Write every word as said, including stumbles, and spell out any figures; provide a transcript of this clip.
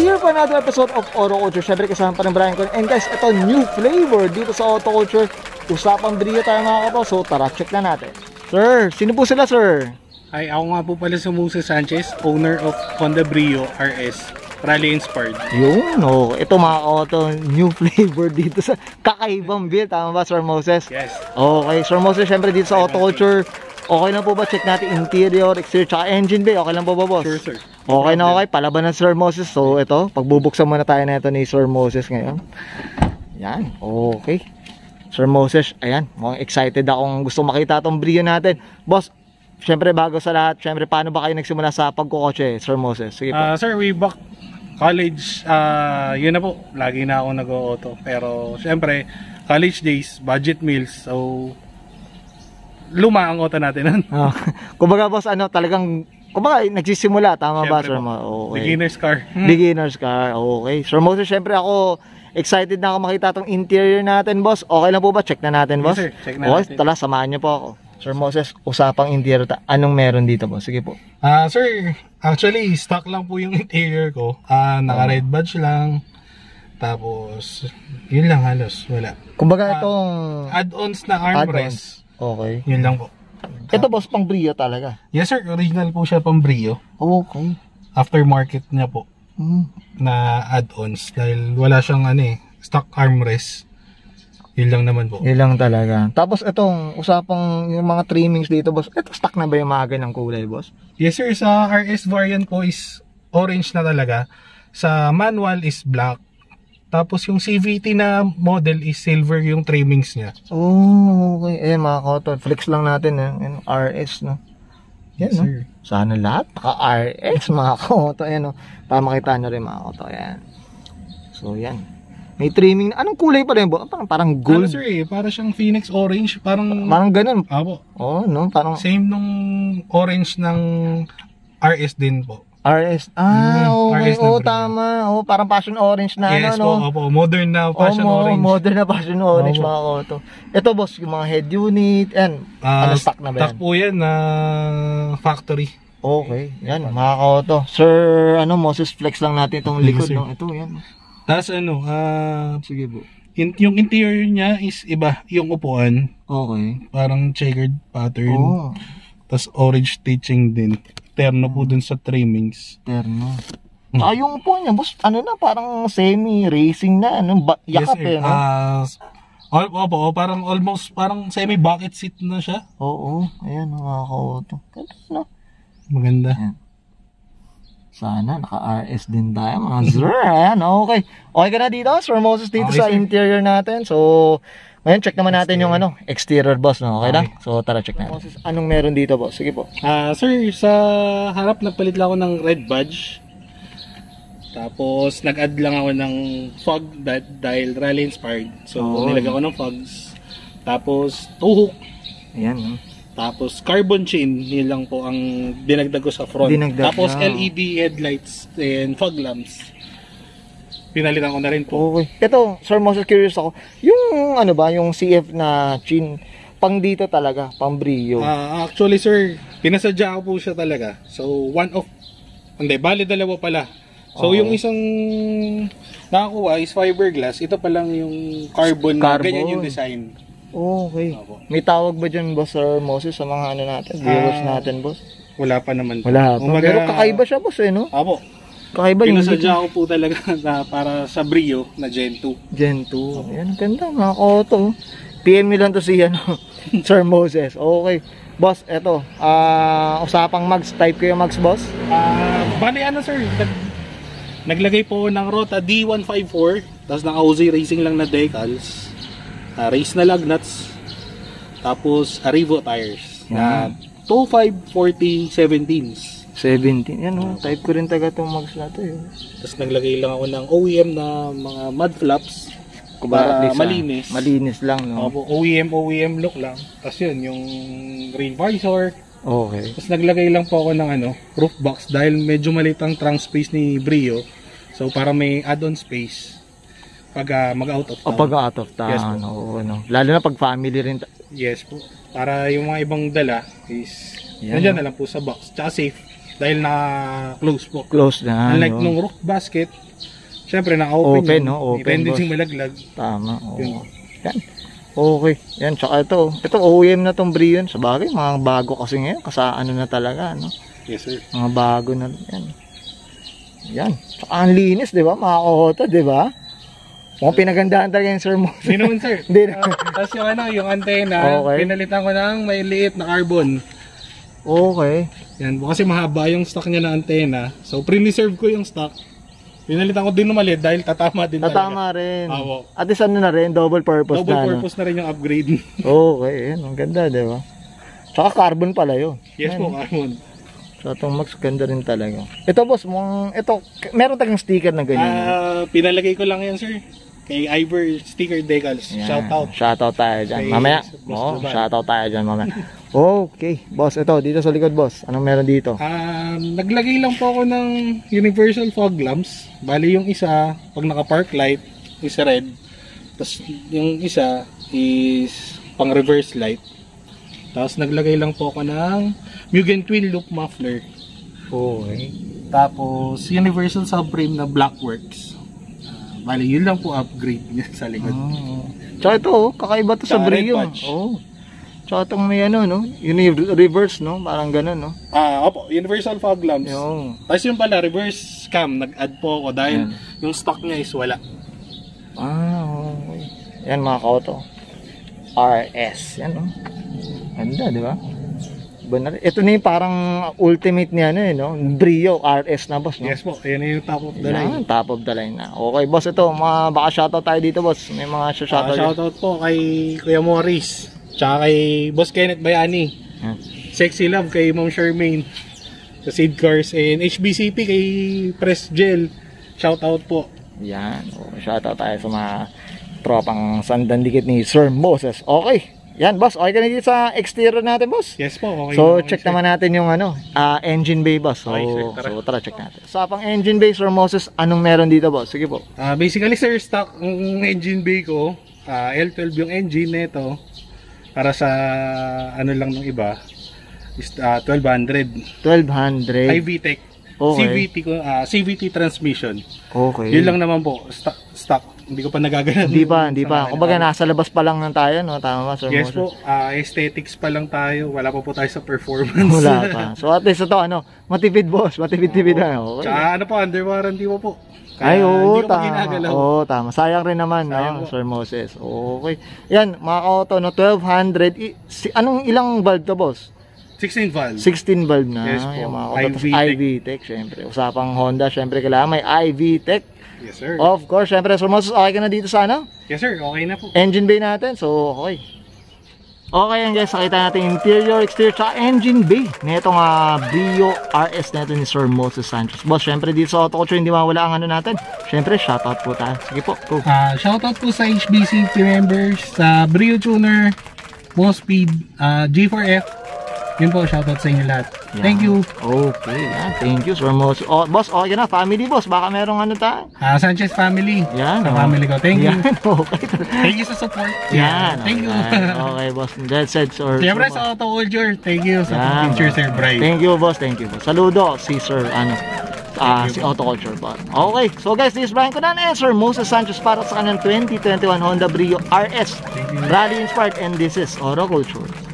here for another episode of OtoCulture. Siyempre kasama pa ng Bryan ko. And guys, ito new flavor dito sa OtoCulture. Usapang BRIO tayo mga kato. So tara, check na natin. Sir, sino po sila sir? Ay, ako nga po pala si Moses Sanchez, owner of Honda BRIO R S, rally inspired. Yun, oh. Ito mga kato, new flavor dito sa kakaibang build. Tama ba Sir Moses? Yes. Okay, Sir Moses, siyempre dito sa OtoCulture. Okay lang po ba? Check natin interior, exterior, tsaka engine bay. Okay lang po ba boss? Sure sir. Okay na okay, palaban ng Sir Moses. So ito, pagbubuksan muna tayo na ito ni Sir Moses ngayon. Yan, okay. Sir Moses, ayan, mukhang excited akong gusto makita itong BRIO natin. Boss, syempre bago sa lahat, syempre paano ba kayo nagsimula sa pagkukotse, Sir Moses? Sige po. Uh, sir, way back college, uh, yun na po, lagi na ako nag-auto. Pero syempre, college days, budget meals, so luma ang auto natin nun. Oh. Kumbaga boss, ano, talagang kumbaga nagsisimula, tama syempre ba Sir Moses? Okay. Beginner's car. Beginner's car, okay. Sir Moses, syempre ako excited na ako makita itong interior natin boss. Okay lang po ba? Check na natin boss. Yes, sir. Check na okay, natin. Tala, samahan niyo po ako. Sir Moses, usapang interior. Anong meron dito boss? Sige po. Ah, uh, sir, actually stock lang po yung interior ko. Ah, uh, naka red badge lang. Tapos yun lang halos, wala. Kumbaga itong uh, add-ons na armrest. Okay. Yun lang po. Ito boss, pang BRIO talaga? Yes sir, original po siya pang BRIO. Okay. Aftermarket niya po. Hmm. Na add-ons dahil wala siyang ano eh, stock armrest. Yun lang naman po. Yun lang talaga. Tapos itong usapang yung mga trimmings dito boss, ito stock na ba yung mga ganang kulay boss? Yes sir, sa R S variant po is orange na talaga. Sa manual is black. Tapos yung C V T na model is silver yung trimmings niya. Oh, okay. Eh mga koto, flex lang natin eh. Yung R S no. Yan, yes, no? Sir. Sana lahat naka-R S mga koto. Ayan, no? Para makita nyo rin mga koto. Ayan. So, yan. May trimming. Anong kulay pa rin? Parang, parang gold. Ano sir eh? Parang siyang Phoenix orange. Parang, parang ganun. Apo. Oo, oh, no? Parang same nung orange ng R S din po. R S. Ah, mm, okay. Oo, oh, tama. Oh, parang passion orange na. Yes ano, po, no? opo. Modern na passion oh, orange. Modern na passion orange opo. mga koto. Ito boss, yung mga head unit. Yan. Uh, ano stock na ba yan? Stock po yan na uh, factory. Okay. Yan, mga koto. Sir, ano, Moses, flex lang natin itong likod. Yes, no? Ito, yan. Tapos ano, uh, sige po. In, yung interior niya is iba. Yung upuan. Okay. Parang checkered pattern. Oh. Tapos orange stitching din. Terno po dun sa trimmings. Terno. Hmm. Ah, yung upuan niya, boss, ano na, parang semi-racing na. Ano, yakap yes, eh, no? Uh, all, opo, parang almost, parang semi-bucket seat na siya. Oo. Ayan, mga koto. No? Maganda. Ayan. Sana naka-R S din tayo mga sir. Ayan, okay. Okay ka na dito, Sir Moses, dito okay, sa sir. Interior natin. So, ngayon check naman natin yung ano, exterior boss, no? Okay, okay. lang? So, tara check natin. Moses, anong meron dito boss? Sige po. Ah, uh, sir, sa harap nagpalit lang ako ng red badge. Tapos nag-add lang ako ng fog dahil rally inspired. So, oh, nilagyan ko ng fogs. Tapos tuhok. Ayan, no? Tapos carbon chain, yun lang po ang dinagdag ko sa front. Dinagdag Tapos na. L E D headlights and fog lamps. Pinalitan ko na rin po. Okay. Ito, Sir Moses, curious ako. Yung ano ba, yung C F na chin, pang dito talaga, pang BRIO. Uh, actually sir, pinasadya ko po siya talaga. So one of, hindi, bali dalawa pala. So okay. Yung isang nakakuha is fiberglass. Ito pa lang yung carbon, carbon. Na ganyan yung design. Okay. May tawag ba dyan boss Sir Moses sa mga ano natin, viewers uh, natin boss? Wala pa naman. Wala pa. Umaga, pero kakaiba siya boss eh, no? Apo. Kakaiba yung pinasadya ko po talaga na para sa BRIO na Gen two. Gen two. Apo. Ayan, ganda mga koto. P M nyo lang to si ano, Sir Moses. Okay. Boss, eto. Uh, usapang mags. Type ko yung mags boss? Uh, bali ano sir, nag, naglagay po ng Rota D one fifty-four. Tapos naka O Z Racing lang na decals. Uh, race na lug nuts, tapos Arrivo tires na two five forty seventeens. seventeen, yan o, type ko rin taga itong mags na ito. Tapos naglagay lang ako ng O E M na mga mud flaps para malinis. Malinis lang, no? Opo, O E M, O E M look lang. Tapos yun, yung rain visor. Okay. Tapos naglagay lang po ako ng ano, roof box dahil medyo maliit ang trunk space ni BRIO. So para may add-on space pag uh, mag-out of town. O pag out of town, yes, oo, no. Lalo na pag family rin. Yes po. Para yung mga ibang dala is yan, nandiyan no? Na lang po sa box. Tsaka safe. dahil na-close po. Close na. Unlike no? nung roof basket, syempre naka-open Open, yun. no? Open, May tendency boss. malaglag. Tama. Oo. Yun. Yan. Okay. Yan. Tsaka ito. Ito O E M na tong BRIO. Sa bagay, mga bago kasi ngayon. Kasi ano na talaga, no? Yes, sir. Mga bago na. Yan. Yan. Tsaka ang linis, di ba? Mga kohota, di ba? Mukhang pinagandaan talaga yung sir mo. Hindi naman, sir. Hindi Uh, Tapos yung ano, yung antena, Okay. pinalitan ko ng may liit na carbon. Okay. Yan, kasi mahaba yung stock niya na antena. So, pre-reserve ko yung stock. Pinalitan ko din ng maliit dahil tatama din Tatama talaga. rin. Awo. At least ano na rin, double purpose Double na. purpose na rin yung upgrade. No? Okay, yan. Ang ganda, di ba? Tsaka carbon pala yun. Yes Yan. po, carbon. So, itong Max, ganda rin talaga. Ito, boss, mong, ito, meron tayong sticker na ganyan. Ah, pinalagay ko lang yan, sir. Kay Ivor Sticker Decals. Yan. Shout out. Shoutout tayo dyan. Kay Mamaya. Boss Oo, Duban. shoutout tayo dyan mamaya. Okay, boss, ito, dito sa likod, boss. Anong meron dito? Ah, naglagay lang po ako ng universal fog lamps. Bali yung isa, pag naka-park light, isa red. Tapos yung isa is pang reverse light. Tapos naglagay lang po ako ng Mugen Twin Loop Muffler. Okay. Tapos universal subframe na Blackworks. Uh, bali yun lang po upgrade niya sa likod. Oh. Tsaka ito, oh, kakaiba to sa Tsaka red BRIO. patch. Oh. Tsaka itong may ano, no? Yun yung reverse, no? Parang ganun, no? Ah, opo, universal fog lamps. Yung, Tapos yung pala reverse cam, nag-add po ako dahil Yan. yung stock niya is wala. ah, okay. Yan mga kauto. R S. Yan, no? Ganda, di ba? Iba na rin. Ito na yung parang ultimate niya, ano, eh, no? BRIO R S na, boss, no? Yes po, yan yung top of the line. Yan, top of the line na. Okay, boss, ito. Mga, baka shoutout tayo dito, boss. May mga Uh, shoutout. shoutout po kay Kuya Morris, tsaka kay Boss Kenneth Bayani, Yan. Sexy Love kay Ma'am Charmaine, sa Seed Cars, and H B C P kay Press Gel. Shoutout po. Yan. Okay, shoutout tayo sa mga tropang sandandikit ni Sir Moses. Okay. Yan, boss. Okay ka na dito sa exterior natin, boss? Yes po, okay. So, okay, check sir. naman natin yung ano, ah, engine bay, boss. So, Okay, sir, tara. so, tara, check natin. Sa pang engine bay, Sir Moses, anong meron dito, boss? Sige po. Ah, basically sir, stock ang engine bay ko, ah, L twelve yung engine nito. Para sa ano lang ng iba is ah, twelve hundred. twelve hundred. I V Tech. Okay. C V T ko, ah, C V T transmission. Okay. Yun lang naman po, stock. stock. Hindi ko pa nagagana. Hindi pa, hindi pa. Kumbaga, nasa labas pa lang ng tayo, no? Tama ba, Sir Yes Moses? po, ah, aesthetics pa lang tayo. Wala pa po tayo sa performance. Wala pa. So, at least ito, ano, matipid, boss. Matipid-tipid na. Okay. Tsaka ano po, under warranty po po. Ay, oo, hindi ko pa tama. ginagalaw. Oo, tama. Sayang rin naman, Sayang no, po. Sir Moses. Okay. Yan, mga ka-auto, no, twelve hundred. I, si, anong ilang valve to, boss? sixteen valve. sixteen valve na. Yes po. Yung mga I V auto. Tech. I V Tech, syempre. Usapang Honda, syempre kailangan may I V Tech. Yes sir. Of course, syempre, Sir Moses, okay ka na dito sa ano? Yes sir, okay na po. Engine bay natin. So, okay. Okay yan guys, nakita natin interior, exterior, tsaka engine bay nitong uh, BRIO R S natin ni Sir Moses Sanchez. Boss, syempre dito sa OtoCulture hindi mawala ang ano natin. Syempre, shoutout po tayo. Sige po, go. Ah, shoutout po sa H B C P members, sa BRIO Tuner, Boss Speed, ah, G four F. Yun po, shoutout sa inyo lahat. Yan. Thank you. Okay, yan. Thank you, Sir Moses. Oh, boss, okay na. Family, boss. Baka merong ano tayo. Ah, Sanchez family. Yan. Sa oh. family ko. Thank you. Yan, okay. Thank you sa support. Yan. Thank you. Okay, okay, boss. That said, Sir. Siyempre Sir- sa OtoCulture. Thank you sa Yan. picture, Sir Bryan. Thank you, boss. Thank you, boss. Saludo si Sir, ano, ah, si OtoCulture, boss. Okay. So, guys, this is Bryan Cunanan and Sir Moses Sanchez para sa kanilang twenty twenty-one Honda BRIO R S. Thank you. Rally inspired, and this is OtoCulture.